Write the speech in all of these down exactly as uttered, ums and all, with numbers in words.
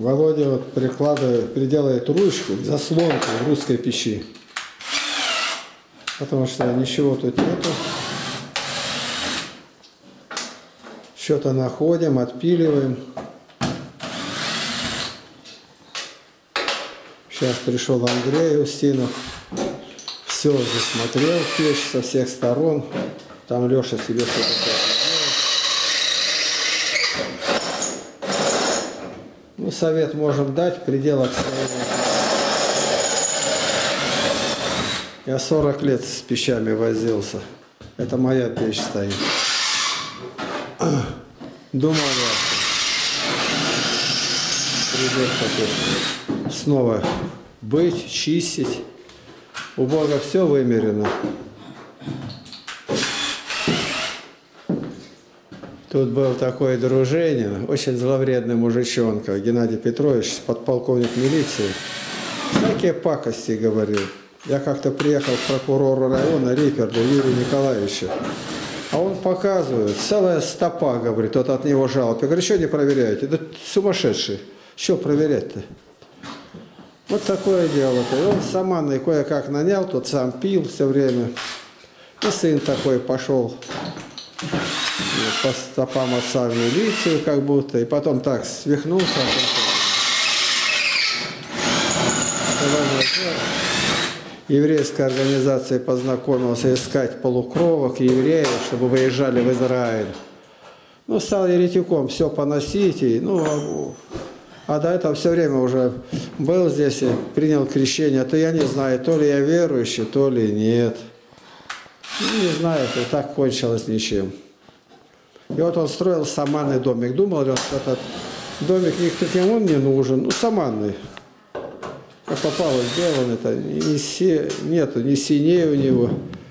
Володя вот прикладывает, приделает ручку к заслонке в русской печи. Потому что ничего тут нету. Что-то находим, отпиливаем. Сейчас пришел Андрей Устинов. Все засмотрел печь со всех сторон. Там Леша себе что-то делал. Ну, совет можем дать в пределах своего. Я сорок лет с печами возился. Это моя печь стоит. Думал я, придется снова быть, чистить. У Бога все вымерено. Тут был такой Дружинин, очень зловредный мужичонка, Геннадий Петрович, подполковник милиции. Всякие пакости говорил. Я как-то приехал к прокурору района Риперду Юрию Николаевичу. А он показывает, целая стопа, говорит, тот от него жалоб. Я говорю, что не проверяете? Да сумасшедший. Что проверять-то? Вот такое дело-то. И он саманный кое-как нанял, тот сам пил все время. И сын такой пошел по стопам отца в милицию, как будто. И потом так свихнулся. Еврейская организация познакомился искать полукровок евреев, чтобы выезжали в Израиль. Ну, стал еретиком все поносить. И, ну, а до этого все время уже был здесь и принял крещение. То я не знаю, то ли я верующий, то ли нет. Ну, не знаю, и так кончилось ничем. И вот он строил саманный домик. Думал ли он, что этот домик никому не нужен. Ну, саманный. Как попало сделано, это ни се, нету ни синей у него.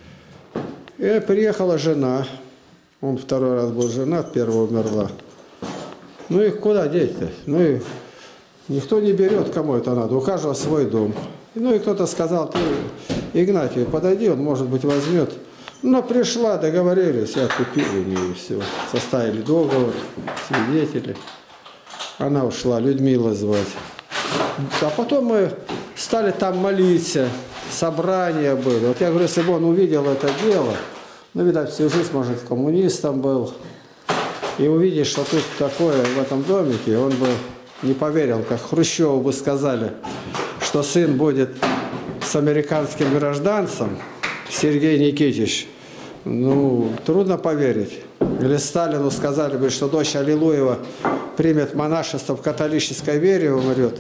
И приехала жена. Он второй раз был женат, первая умерла. Ну и куда деть-то? Ну и никто не берет, кому это надо. У каждого свой дом. Ну и кто-то сказал, ты Игнатию подойди, он, может быть, возьмет. Но пришла, договорились, я купил у нее все. Составили договор, свидетели. Она ушла, Людмила звать. А потом мы стали там молиться, собрания были. Вот я говорю, если бы он увидел это дело, ну, видать, всю жизнь, может, коммунистом был, и увидишь, что тут такое в этом домике, он бы не поверил, как Хрущеву бы сказали, что сын будет с американским гражданцем, Сергей Никитич. Ну, трудно поверить. Или Сталину сказали бы, что дочь Аллилуева примет монашество в католической вере и умрет.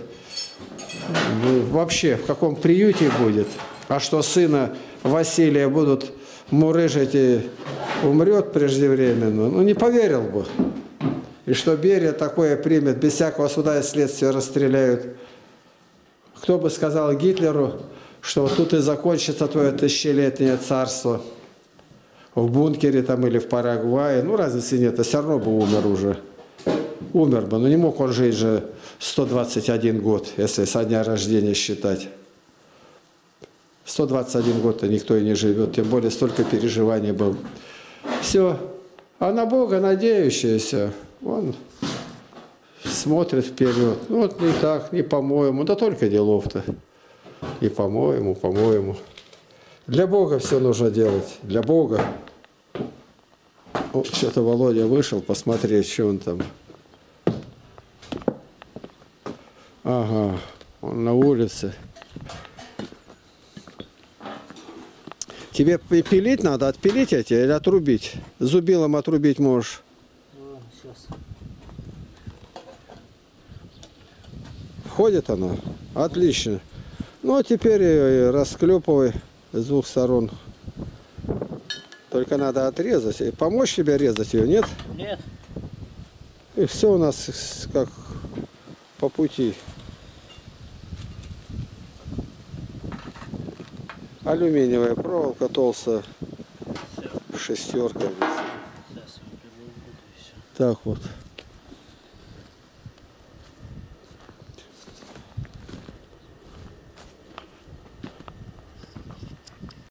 Вообще, в каком приюте будет? А что сына Василия будут мурыжить и умрет преждевременно? Ну, не поверил бы. И что Берия такое примет, без всякого суда и следствия расстреляют. Кто бы сказал Гитлеру, что вот тут и закончится твое тысячелетнее царство. В бункере там или в Парагвае. Ну, разницы нет, а все равно бы умер уже. Умер бы, но не мог он жить же сто двадцать один год, если со дня рождения считать. сто двадцать один год-то никто и не живет, тем более столько переживаний было. Все. А на Бога надеющийся, он смотрит вперед. Ну вот не так, не по-моему, да только делов-то. И по-моему, по-моему. Для Бога все нужно делать, для Бога. О, что-то Володя вышел посмотреть, что он там. Ага, он на улице. Тебе пилить надо, отпилить эти или отрубить? Зубилом отрубить можешь. А, сейчас. Входит оно? Отлично. Ну, а теперь расклепывай с двух сторон. Только надо отрезать. И помочь тебе резать ее, нет? Нет. И все у нас как по пути. Алюминиевая проволока толстая. Шестерка. Так вот.